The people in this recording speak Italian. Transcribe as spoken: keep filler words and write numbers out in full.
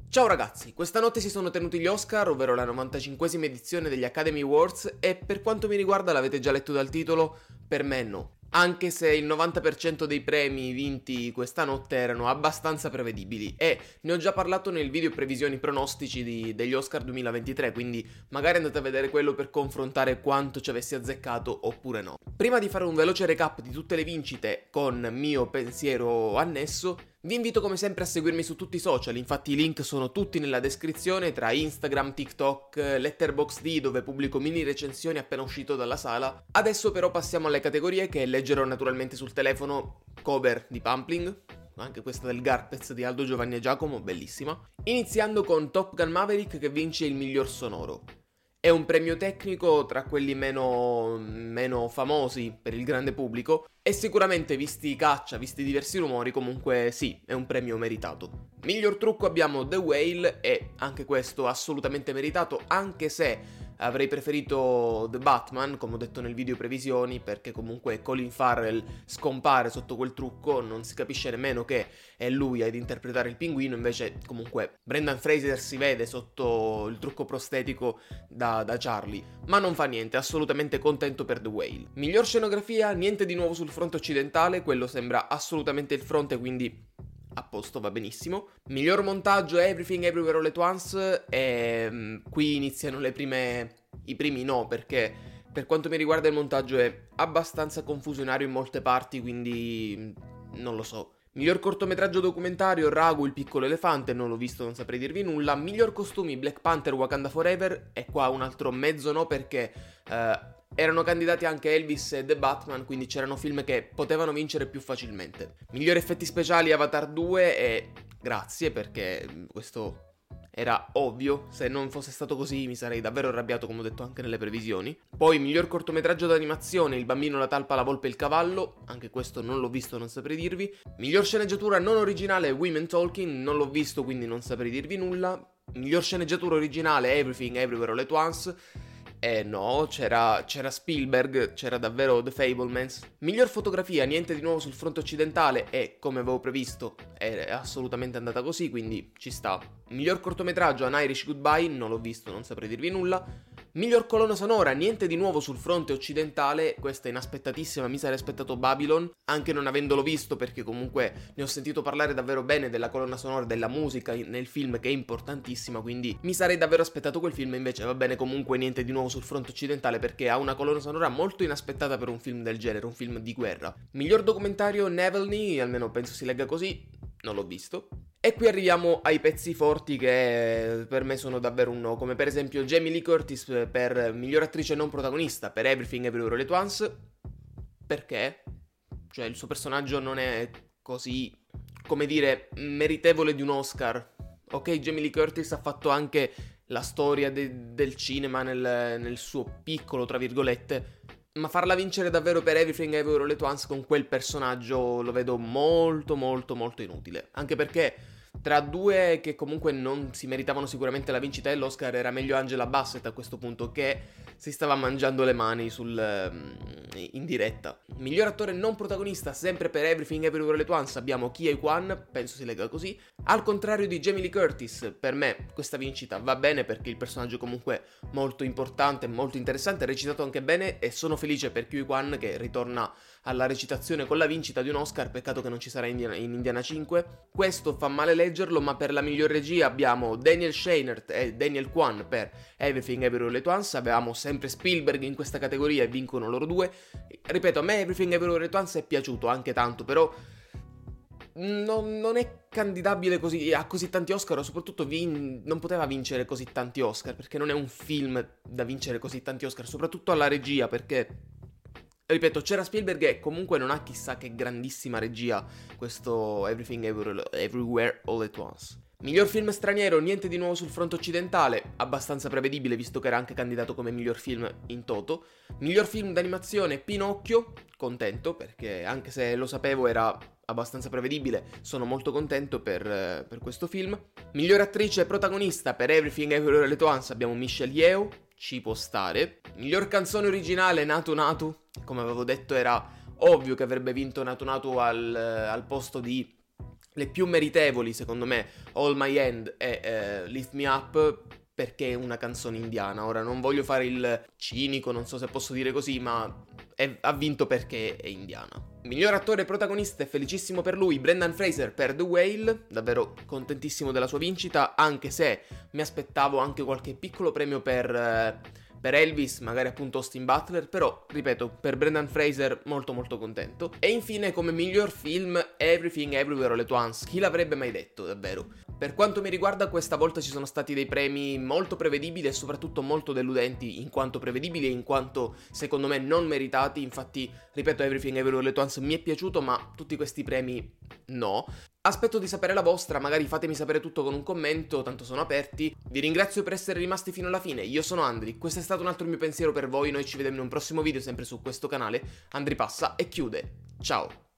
Ciao ragazzi, questa notte si sono tenuti gli Oscar, ovvero la novantacinquesima edizione degli Academy Awards, e per quanto mi riguarda, l'avete già letto dal titolo, per me no. Anche se il novanta per cento dei premi vinti questa notte erano abbastanza prevedibili, e ne ho già parlato nel video previsioni pronostici di, degli Oscar duemilaventitré, quindi magari andate a vedere quello per confrontare quanto ci avessi azzeccato oppure no. Prima di fare un veloce recap di tutte le vincite con mio pensiero annesso, vi invito come sempre a seguirmi su tutti i social, infatti i link sono tutti nella descrizione tra Instagram, TikTok, Letterboxd dove pubblico mini recensioni appena uscito dalla sala. Adesso però passiamo alle categorie che leggerò naturalmente sul telefono. Cover di Pumpling, anche questa del Garpez di Aldo, Giovanni e Giacomo, bellissima. Iniziando con Top Gun Maverick che vince il miglior sonoro. È un premio tecnico tra quelli meno, meno famosi per il grande pubblico e sicuramente, visti i caccia, visti diversi rumori, comunque sì, è un premio meritato. Miglior trucco abbiamo The Whale e anche questo assolutamente meritato, anche se avrei preferito The Batman, come ho detto nel video previsioni, perché comunque Colin Farrell scompare sotto quel trucco, non si capisce nemmeno che è lui ad interpretare il pinguino, invece comunque Brendan Fraser si vede sotto il trucco prostetico da, da Charlie, ma non fa niente, assolutamente contento per The Whale. Miglior scenografia, niente di nuovo sul fronte occidentale, quello sembra assolutamente il fronte, quindi a posto, va benissimo. Miglior montaggio Everything Everywhere All At Once e um, qui iniziano le prime... i primi no, perché per quanto mi riguarda il montaggio è abbastanza confusionario in molte parti, quindi non lo so. Miglior cortometraggio documentario Ragu il piccolo elefante, non l'ho visto, non saprei dirvi nulla. Miglior costumi Black Panther Wakanda Forever, e qua un altro mezzo no, perché uh, erano candidati anche Elvis e The Batman, quindi c'erano film che potevano vincere più facilmente. Miglior effetti speciali Avatar due, e grazie, perché questo era ovvio, se non fosse stato così mi sarei davvero arrabbiato, come ho detto anche nelle previsioni. Poi miglior cortometraggio d'animazione Il bambino, la talpa, la volpe e il cavallo, anche questo non l'ho visto, non saprei dirvi. Miglior sceneggiatura non originale Women Talking, non l'ho visto, quindi non saprei dirvi nulla. Miglior sceneggiatura originale Everything Everywhere All At Once. Eh no, c'era, c'era Spielberg, c'era davvero The Fablemans. Miglior fotografia, niente di nuovo sul fronte occidentale e, come avevo previsto, è assolutamente andata così, quindi ci sta. Miglior cortometraggio An Irish Goodbye, non l'ho visto, non saprei dirvi nulla. Miglior colonna sonora, niente di nuovo sul fronte occidentale, questa è inaspettatissima, mi sarei aspettato Babylon, anche non avendolo visto, perché comunque ne ho sentito parlare davvero bene della colonna sonora, della musica nel film, che è importantissima, quindi mi sarei davvero aspettato quel film, invece va bene comunque niente di nuovo sul fronte occidentale, perché ha una colonna sonora molto inaspettata per un film del genere, un film di guerra. Miglior documentario Navalny, almeno penso si legga così, non l'ho visto. E qui arriviamo ai pezzi forti che per me sono davvero un no, come per esempio Jamie Lee Curtis per miglior attrice non protagonista per Everything Everywhere All At Once. Perché? Cioè il suo personaggio non è così, come dire, meritevole di un Oscar. Ok, Jamie Lee Curtis ha fatto anche la storia de- del cinema nel, nel suo piccolo, tra virgolette, ma farla vincere davvero per Everything Everywhere All At Once con quel personaggio lo vedo molto molto molto inutile. Anche perché tra due che comunque non si meritavano sicuramente la vincita dell'Oscar era meglio Angela Bassett a questo punto, che si stava mangiando le mani sul, in diretta. Miglior attore non protagonista sempre per Everything Everywhere All At Once abbiamo Ke Huy Quan, penso si legga così. Al contrario di Jamie Lee Curtis, per me questa vincita va bene perché il personaggio comunque molto importante, molto interessante, ha recitato anche bene e sono felice per Ke Huy Quan che ritorna alla recitazione con la vincita di un Oscar, peccato che non ci sarà in Indiana, in Indiana cinque. Questo fa male leggerlo, ma per la miglior regia abbiamo Daniel Scheinert e Daniel Kwan per Everything Everywhere All At Once, avevamo sempre Spielberg in questa categoria e vincono loro due. Ripeto, a me Everything Everywhere All At Once è piaciuto anche tanto, però non, non è candidabile così a così tanti Oscar, o soprattutto vin- non poteva vincere così tanti Oscar, perché non è un film da vincere così tanti Oscar, soprattutto alla regia, perché ripeto, c'era Spielberg e comunque non ha chissà che grandissima regia questo Everything Everywhere All At Once. Miglior film straniero, niente di nuovo sul fronte occidentale, abbastanza prevedibile visto che era anche candidato come miglior film in toto. Miglior film d'animazione, Pinocchio, contento perché anche se lo sapevo era abbastanza prevedibile, sono molto contento per, per questo film. Miglior attrice protagonista per Everything Everywhere All At Once abbiamo Michelle Yeoh, ci può stare. Miglior canzone originale, Natu Natu, come avevo detto era ovvio che avrebbe vinto Natu Natu al, al posto di Le più meritevoli, secondo me, All My Hand e eh, Lift Me Up, perché è una canzone indiana. Ora non voglio fare il cinico, non so se posso dire così, ma è, ha vinto perché è indiana. Miglior attore protagonista, e felicissimo per lui, Brendan Fraser per The Whale, davvero contentissimo della sua vincita, anche se mi aspettavo anche qualche piccolo premio per... Eh, per Elvis, magari appunto Austin Butler, però, ripeto, per Brendan Fraser molto molto contento. E infine come miglior film Everything Everywhere All At Once, chi l'avrebbe mai detto, davvero? Per quanto mi riguarda questa volta ci sono stati dei premi molto prevedibili e soprattutto molto deludenti, in quanto prevedibili e in quanto secondo me non meritati. Infatti, ripeto, Everything Everywhere All At Once mi è piaciuto, ma tutti questi premi no. Aspetto di sapere la vostra, magari fatemi sapere tutto con un commento, tanto sono aperti. Vi ringrazio per essere rimasti fino alla fine, io sono Andri, questo è stato un altro mio pensiero per voi, noi ci vediamo in un prossimo video sempre su questo canale. Andri passa e chiude, ciao!